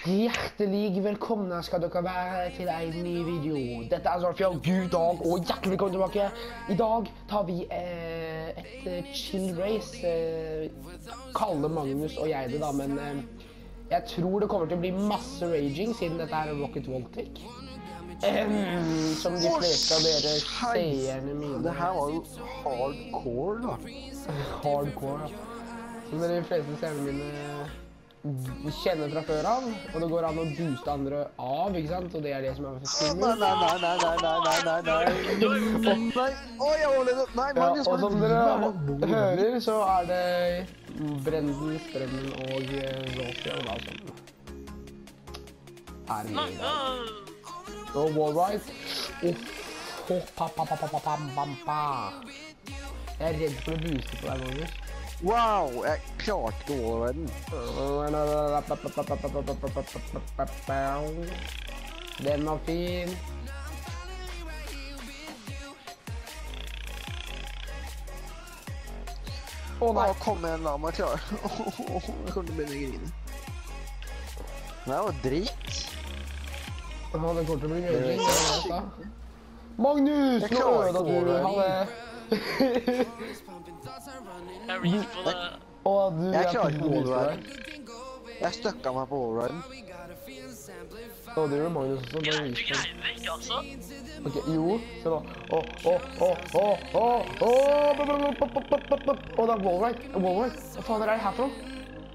Hjertelig velkomne skal dere være til en ny video. Dette er Zorfjell, god dag og hjertelig velkommen tilbake. I dag tar vi et chill race. Kalle Magnus og jeg det da, men jeg tror det kommer til å bli masse raging siden dette er Rocket Voltic. Som de fleste av dere seerne mine. Det her var jo hardcore da. Hardcore, ja. Som de fleste seerne mine kjenner fra før av, og det går an å booste andre av, ikke sant? Og det er det som er for skummelt. Nei, jeg overlevde. Nei, Magnus, og som dere hører, så er det Brenden, Strømmen og Rolfie, da, som er med i dag. Og Wallride. Jeg er redd for å booste på deg, Magnus. Wow, jeg klarte ikke Wallriden. Den var fin. Nei, kom igjen, la meg klare. Jeg kommer til å begynne å grine. Det var drit. Det kommer til å bli gøy. Magnus, nå øda du. Jeg klarer ikke Wallriden. Jeg støkket meg på Wallriden. Det gjør Magnus også. Du greier det ikke, altså? Ok, jo, se nå. Det er Wallride. Hva faen er det her for?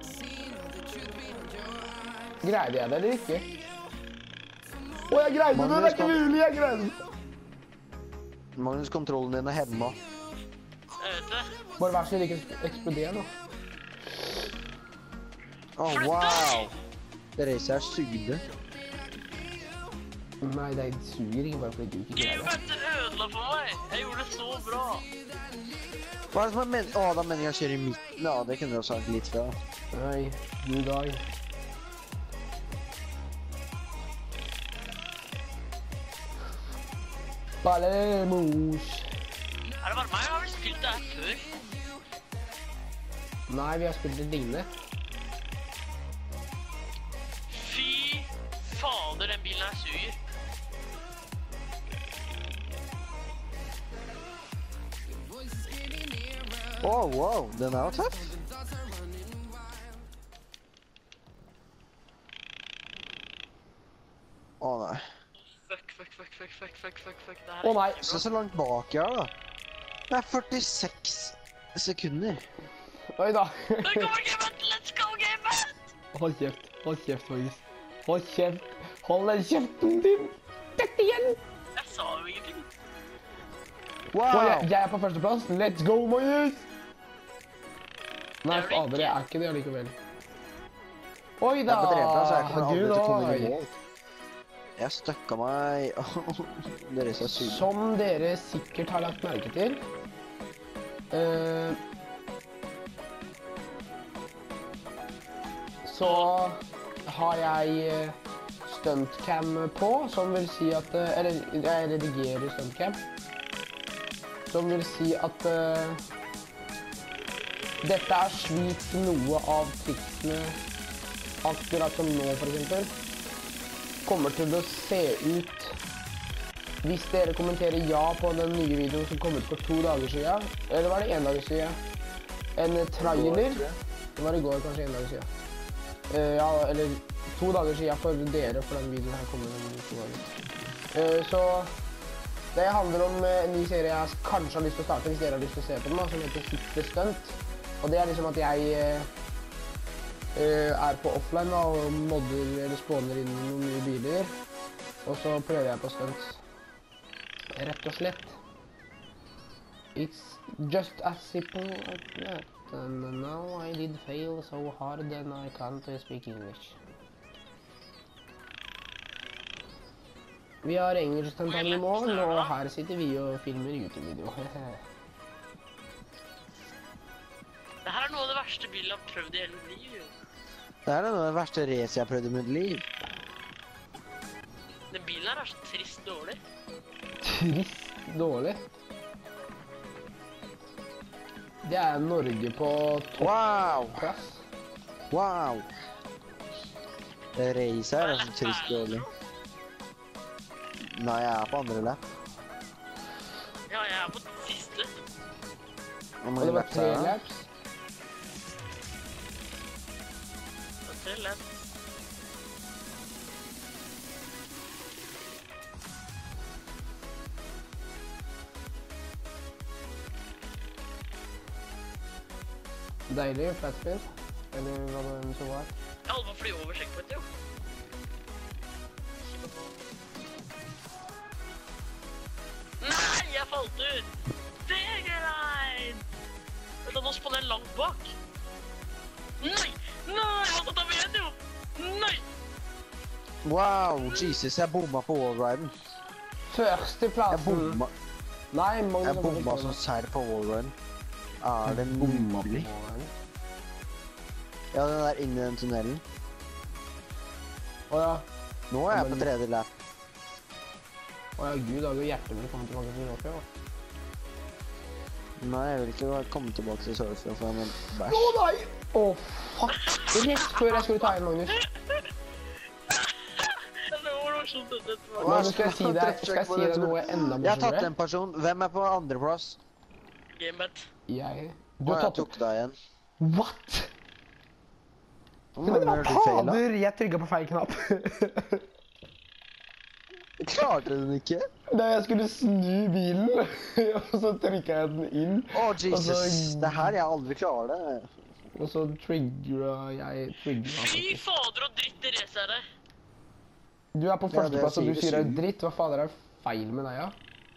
Greide jeg det eller ikke? Jeg greide det! Det er ikke mulig, jeg greide det! Magnus, kontrollen din er hemma. Jeg vet det. Bare vær så snill, ikke eksplodere nå. Wow! Det reiset her sugde. Nei, det suger ikke bare fordi du ikke greier det. Du ødela for meg! Jeg gjorde det så bra! Hva er det som er meningen? Da mener jeg å kjøre i midten. Ja, det kunne du ha sagt litt fra. Nei, god dag. Ballemos. Er det bare meg? Jeg har vel spilt det her før? Nei, vi har spilt det lignende. Fy fader, den bilen her suger. Wow, den er jo tøff. Nei. Fuck. Nei. Så langt bak jeg er da. Det er 46 sekunder. Oi da. Let's go, gamet! Hold kjeft, Magnus. Hold kjeft. Hold den kjeften din. Dette igjen. Jeg sa jo ingenting. Wow! Jeg er på førsteplass. Let's go, Magnus. Nei, fader, jeg er ikke det allikevel. Oi da. Gud da. Jeg støkket meg. Dere ser syke. Som dere sikkert har lagt merke til, så har jeg stuntcam på, som vil si at, eller jeg redigerer stuntcam, som vil si at dette er slik noe av triksene, akkurat som nå for eksempel, kommer til å se ut hvis dere kommenterer ja på den nye videoen som kom ut for 2 dager siden, eller var det 1 dag siden? En trailer. Det var i går, kanskje 1 dag siden. Ja, eller 2 dager siden for dere, for den videoen her kommer om 2 dager. Så det handler om en ny serie jeg kanskje har lyst til å starte, hvis dere har lyst til å se på den, som heter Hitte Stunt. Og det er liksom at jeg er på offline da, og modder eller spawner inn noen nye biler, og så prøver jeg på stunts. Rett og slett. It's just as simple as that. And now I did fail so hard and I can't speak English. Vi har engelsktentammen i morgen, og her sitter vi og filmer YouTube-video. Det her er noe av det verste bilen jeg har prøvd i hele mitt liv. Det er noe av det verste race jeg har prøvd i mitt liv. Den bilen her er så trist dårlig. Trist dårlig? Det er Norge på toppplass. Wow! Race her er så trist dårlig. Nei, jeg er på andre lap. Ja, jeg er på siste. Hvor Og mange det var laps 3 er det? laps. Det er lett. Deilig, flatspin. Eller hva det enn så var. Jeg holder på å fly over checkpoint, jo. Nei, jeg falt ut! Segerlein! Vet du, nå spåner jeg langt bak. Nei! Nei, jeg måtte ta med igjen, jo! Nei! Wow, Jesus, jeg bomma på wallriden. Jeg Førsteplassen! bomma, Nei, Magnus jeg bomma som serr på wallriden. Er det mulig? Ja, den der inni den tunnelen. Åja. Nå er jeg på tredje lap. Åja, gud, da går hjertet mitt kommet tilbake til Norge, da. Nei, jeg vil ikke komme tilbake til surfen for en bæsj. Å nei! Å, fuck! Rett før jeg skulle ta inn Magnus. Det var morsomt dette var. Magnus, skal jeg si deg noe enda Jeg har tatt morsommere? en person. Hvem er på andreplass? Gamebet. Jeg... Du Å, har jeg tatt tok deg igjen. What? Hvor Men mange har du feila? fader, jeg trykket på feil knapp. Klarte du den ikke? Da jeg skulle snu bilen, og så trykket jeg den inn. Å, Jesus. Altså- Det her jeg aldri klarer det. Og så trigget jeg... Fy fader og dritt i race er det. Du er på Ja, det er førsteplass, og du sier det er 4-7. dritt. Hva fader er feil med deg, ja?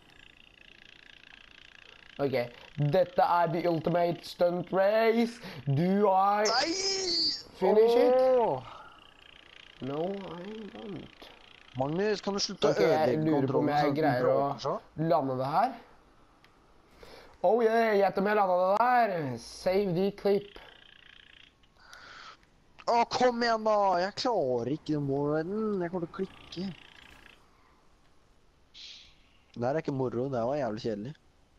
Ok, dette er the ultimate stunt race. Do I finish it? Åh! No, I don't. Magnus, kan du slutte Ok, å jeg ødelegge lurer på om kontrollen jeg sånn at den greier å bråker så? lande det her. Oh yeah, gjett om jeg landet det der. Save the clip. Å, kom igjen da! Jeg klarer ikke den wallriden. Jeg kommer til å klikke. Det her er ikke moro. Det var jævlig kjedelig.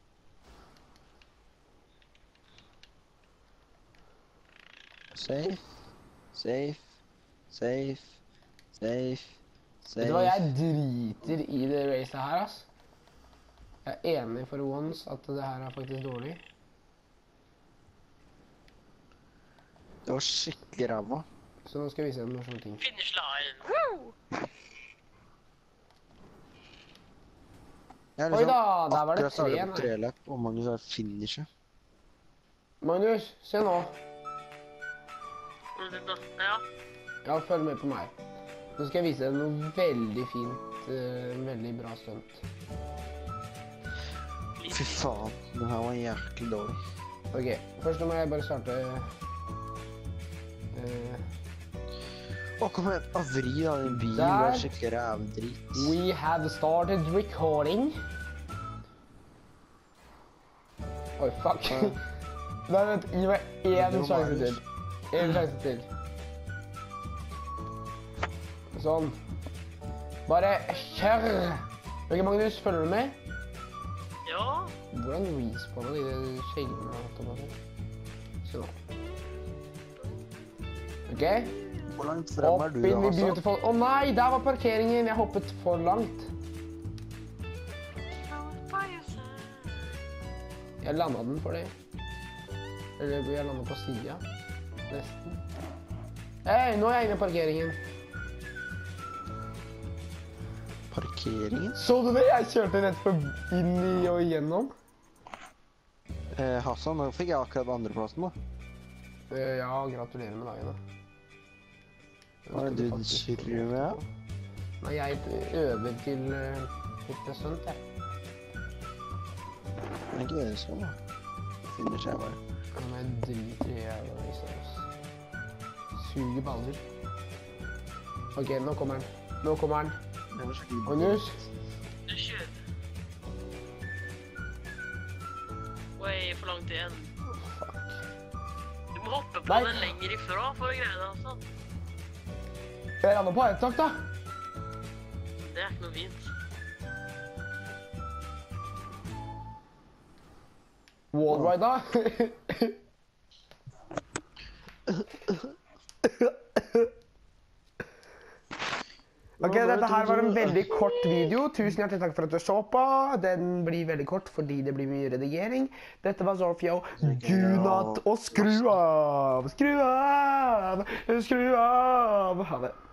Safe. Safe. Safe. Safe. Vet du hva, jeg Safe. driter i det racet her, ass. Jeg er enig for once at det her er faktisk dårlig. Det var skikkelig ræva. Så nå skal jeg vise deg noen sånne ting. Finish line. Woo! Jeg er Oi da, der var det akkurat startet tre, på nei. treløp, og Magnus har finishet. Magnus, se nå. Hvor er det da? Ja. Ja, følg med på meg. Nå skal jeg vise deg noe veldig fint, veldig bra stunt. Fy faen, den her var jævlig dårlig. Ok, først må jeg bare starte... Å, kom igjen, avri da, den bilen, Der. det er skikkelig rævdrit. We have started recording. Oi, fuck. Ja. Nei, vent, gi meg én Det var sjanse Marius. til. En sjanse til. Sånn. Bare kjør! Ok, Magnus, følger du med? Ja. Hvordan respawner de skjeggene? Se nå. Ok? Hvor langt frem Up er du in da, the altså? beautiful... Å nei, der var parkeringen! Jeg hoppet for langt. Jeg landet den for det. Eller jeg landet på siden. Nesten. Hei, nå er jeg inne i parkeringen. Parkeringen? Så du det? Jeg kjørte rett inn i og igjennom. Hassan, nå fikk jeg akkurat andreplassen da. Ja, gratulerer med dagen da. Hva er det du kjører med? Nei, jeg øver til litt stunt, jeg. Er ikke det sånn da? Finner seg bare. Men jeg driter i jævla viser oss. Suger baller. Ok, nå kommer den. Nå kommer den. Det var skikkelig Magnus? Du kjører. Oi, for langt igjen. Fuck. Du må hoppe på Nei. den lenger ifra for å greie det, altså. Jeg lander på ett takt da. Det er ikke noe fint. Wallride da. Ok, dette her var en veldig kort video. Tusen hjertelig takk for at du så på. Den blir veldig kort fordi det blir mye redigering. Dette var Zorfio. Gunat og skru av! Skru av! Skru av! Ha det.